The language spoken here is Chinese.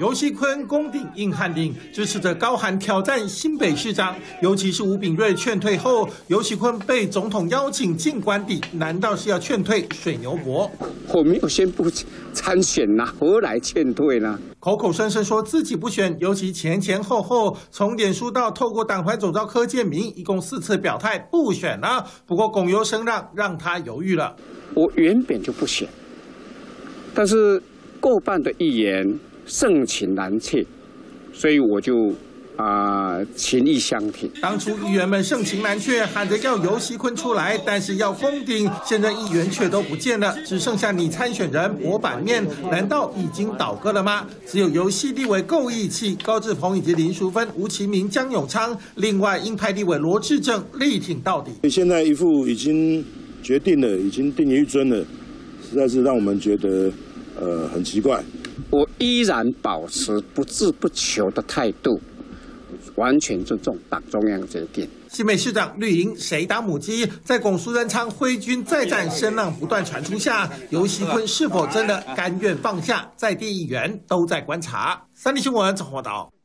游锡堃攻顶硬汉顶，支持者高喊挑战新北市长。尤其是吴秉叡劝退后，游锡堃被总统邀请进官邸，难道是要劝退水牛伯？ 我没有宣布参选呐，何来劝退呢？ 口口声声说自己不选，尤其前后，从脸书到透过党团总召柯建铭，一共4次表态不选了。不过拱油声让他犹豫了。 我原本就不选，但是过半的议员盛情难却，所以我就情意相挺。 当初议员们盛情难却，喊着要游锡堃出来，但是要封顶，现在议员却都不见了，只剩下你参选人博版面，难道已经倒戈了吗？只有游锡立委够义气，高志鹏以及林淑芬、吴其明、江永昌，另外鹰派立委罗志正力挺到底。 现在一副已经决定了，已经定于一尊了，实在是让我们觉得很奇怪。 我依然保持不治不求的态度，完全尊重党中央决定。 新北市长绿营谁当母鸡？在龚苏贞昌挥军再战声浪不断传出下，游锡堃是否真的甘愿放下？在地议员都在观察。三立新闻综合报道。